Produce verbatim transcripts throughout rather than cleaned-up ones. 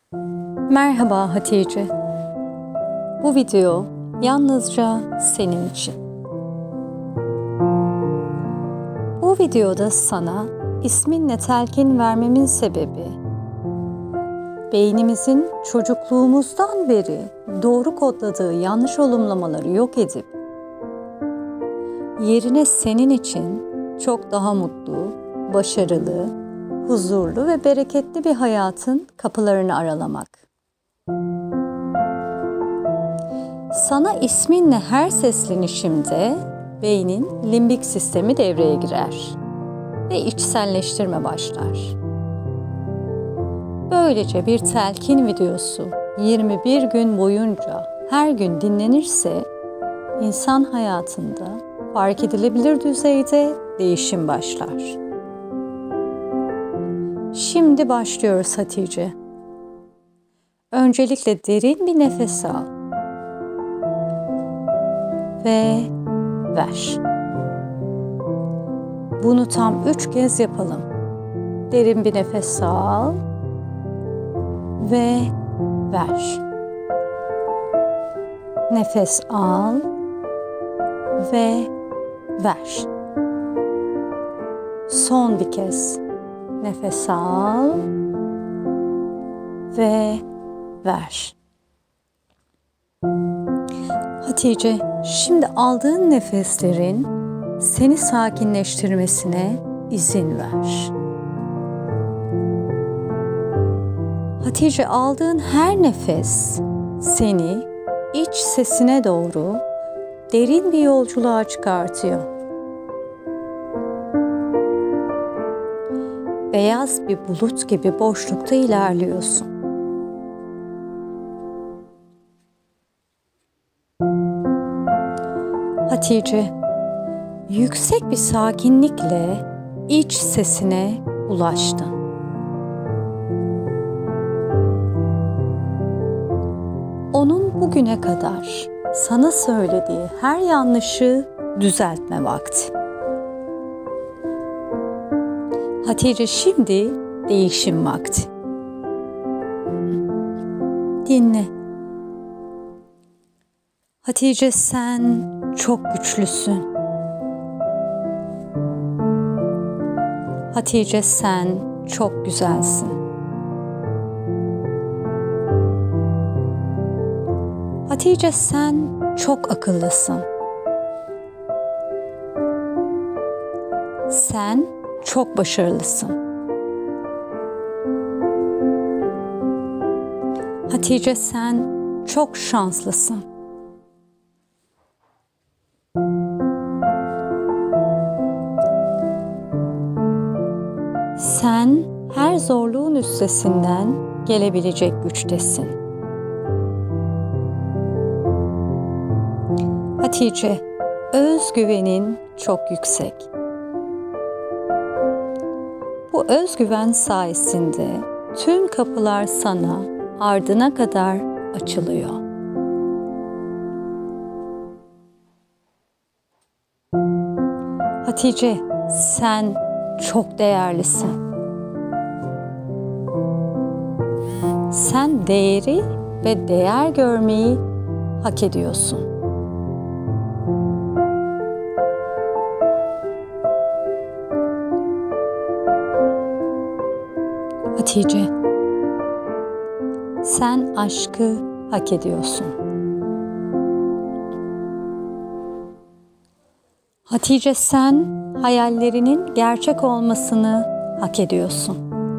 Merhaba Hatice. Bu video yalnızca senin için. Bu videoda sana isminle telkin vermemin sebebi, beynimizin çocukluğumuzdan beri doğru kodladığı yanlış olumlamaları yok edip, yerine senin için çok daha mutlu, başarılı, huzurlu ve bereketli bir hayatın kapılarını aralamak. Sana isminle her seslenişimde beynin limbik sistemi devreye girer ve içselleştirme başlar. Böylece bir telkin videosu yirmi bir gün boyunca her gün dinlenirse insan hayatında fark edilebilir düzeyde değişim başlar. Şimdi başlıyoruz Hatice. Öncelikle derin bir nefes al ve ver. Bunu tam üç kez yapalım. Derin bir nefes al ve ver. Nefes al ve ver. Son bir kez. Nefes al ve ver. Hatice, şimdi aldığın nefeslerin seni sakinleştirmesine izin ver. Hatice, aldığın her nefes seni iç sesine doğru derin bir yolculuğa çıkartıyor. Beyaz bir bulut gibi boşlukta ilerliyorsun. Hatice, yüksek bir sakinlikle iç sesine ulaştın. Onun bugüne kadar sana söylediği her yanlışı düzeltme vakti. Hatice, şimdi değişim vakti. Dinle. Hatice, sen çok güçlüsün. Hatice, sen çok güzelsin. Hatice, sen çok akıllısın. Sen çok başarılısın. Hatice, sen çok şanslısın. Sen her zorluğun üstesinden gelebilecek güçtesin. Hatice, özgüvenin çok yüksek. Bu özgüven sayesinde tüm kapılar sana ardına kadar açılıyor. Hatice, sen çok değerlisin. Sen değeri ve değer görmeyi hak ediyorsun. Hatice, sen aşkı hak ediyorsun. Hatice, sen hayallerinin gerçek olmasını hak ediyorsun.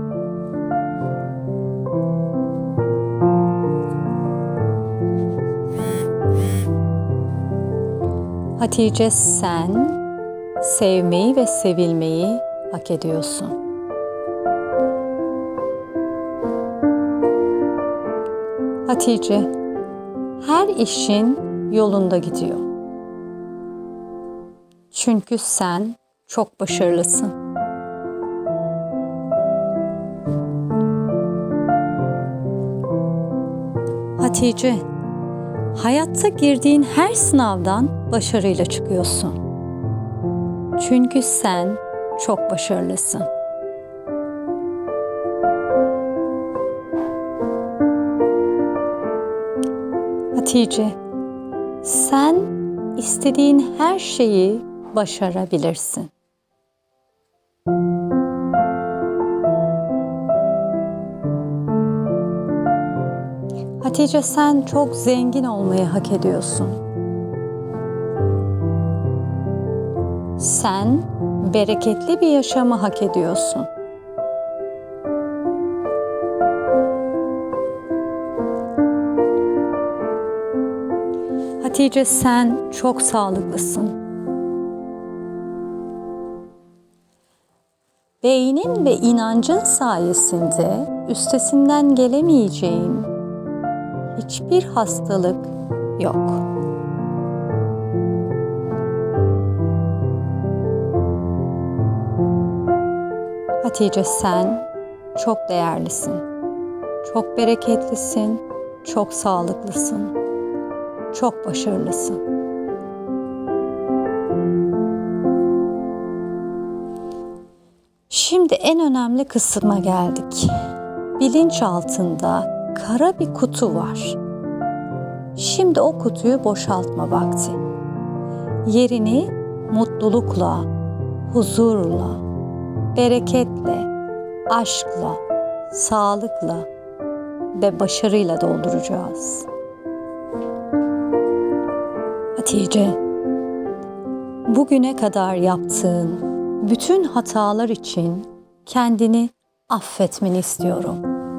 Hatice, sen sevmeyi ve sevilmeyi hak ediyorsun. Hatice, her işin yolunda gidiyor. Çünkü sen çok başarılısın. Hatice, hayatta girdiğin her sınavdan başarıyla çıkıyorsun. Çünkü sen çok başarılısın. Hatice, sen istediğin her şeyi başarabilirsin. Hatice, sen çok zengin olmayı hak ediyorsun. Sen bereketli bir yaşamı hak ediyorsun. Hatice, sen çok sağlıklısın. Beynin ve inancın sayesinde üstesinden gelemeyeceğin hiçbir hastalık yok. Hatice, sen çok değerlisin, çok bereketlisin, çok sağlıklısın, çok başarılısın. Şimdi en önemli kısma geldik. Bilinçaltında kara bir kutu var. Şimdi o kutuyu boşaltma vakti. Yerini mutlulukla, huzurla, bereketle, aşkla, sağlıkla ve başarıyla dolduracağız. Hatice, bugüne kadar yaptığın bütün hatalar için kendini affetmeni istiyorum.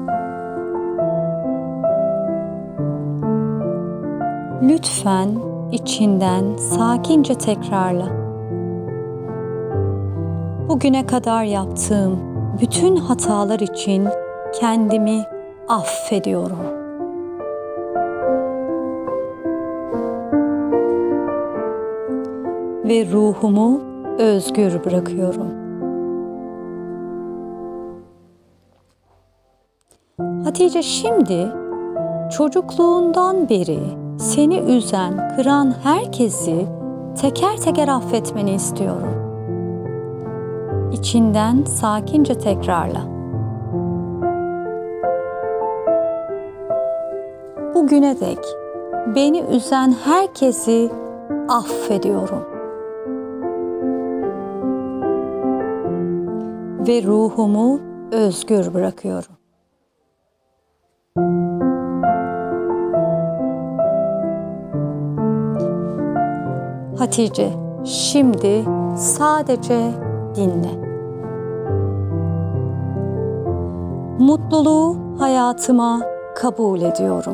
Lütfen içinden sakince tekrarla. Bugüne kadar yaptığım bütün hatalar için kendimi affediyorum. Ve ruhumu özgür bırakıyorum. Hatice, şimdi çocukluğundan beri seni üzen, kıran herkesi teker teker affetmeni istiyorum. İçinden sakince tekrarla. Bugüne dek beni üzen herkesi affediyorum. Ve ruhumu özgür bırakıyorum. Hatice, şimdi sadece dinle. Mutluluğu hayatıma kabul ediyorum.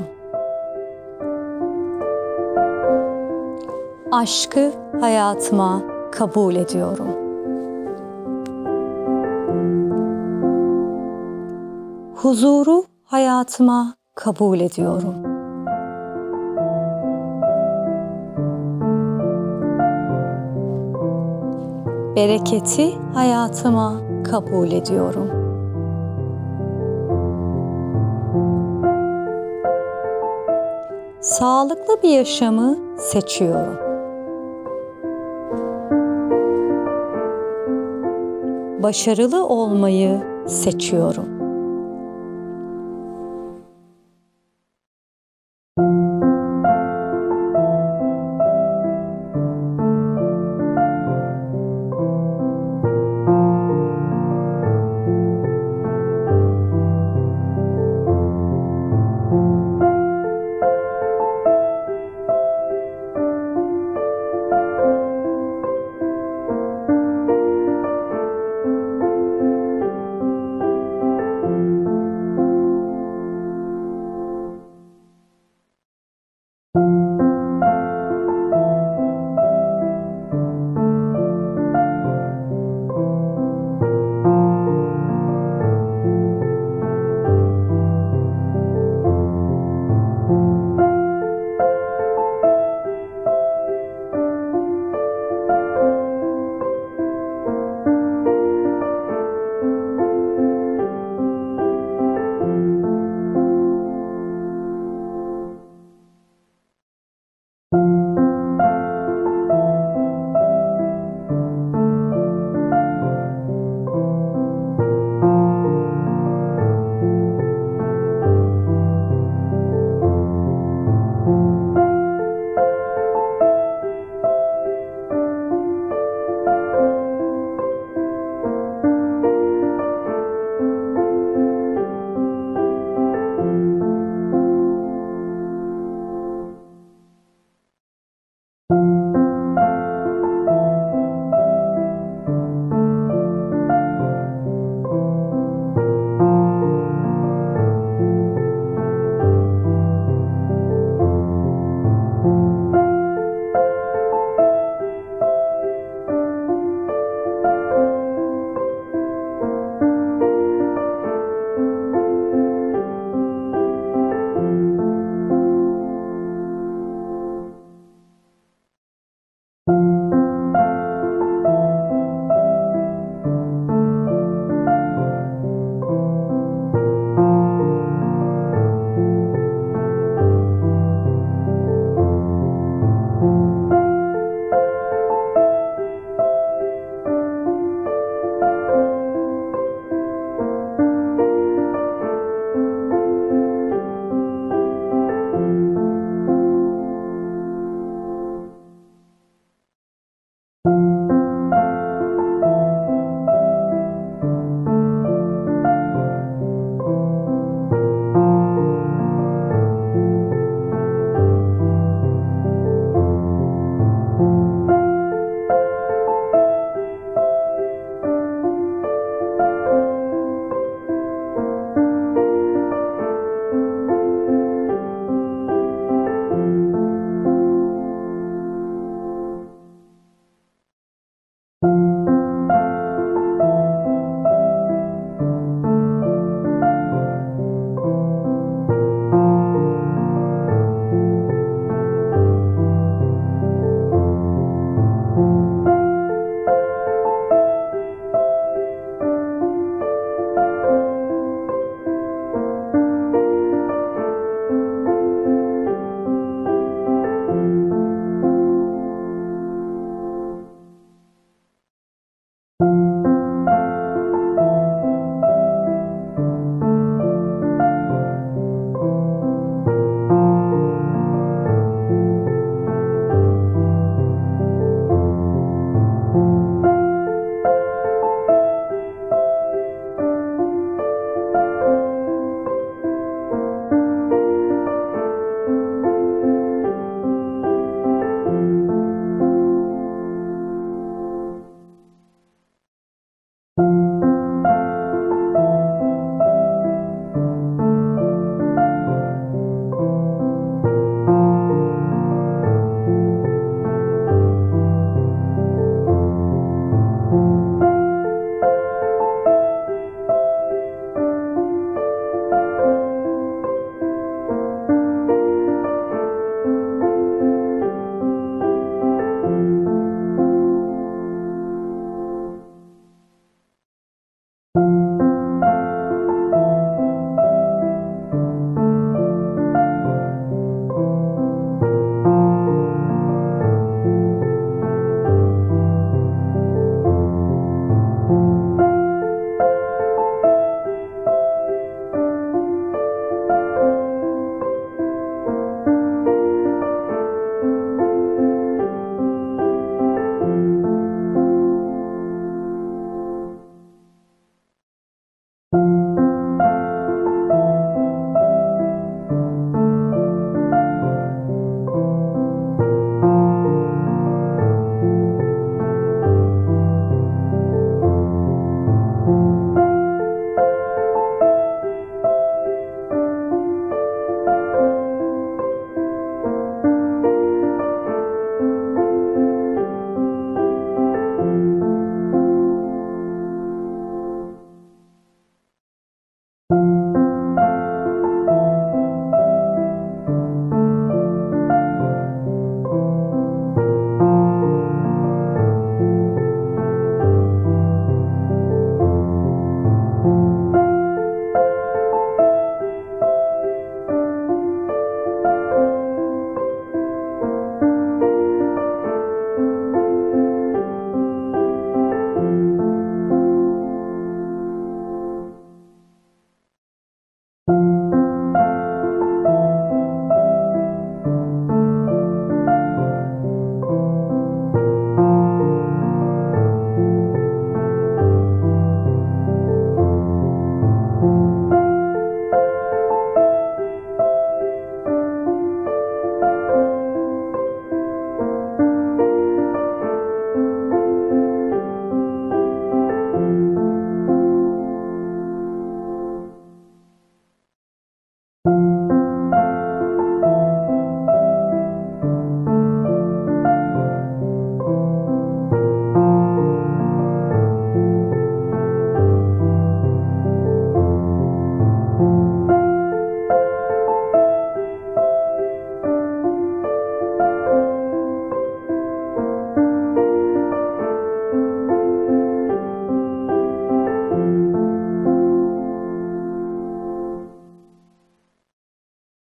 Aşkı hayatıma kabul ediyorum. Huzuru hayatıma kabul ediyorum. Bereketi hayatıma kabul ediyorum. Sağlıklı bir yaşamı seçiyorum. Başarılı olmayı seçiyorum.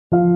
Müzik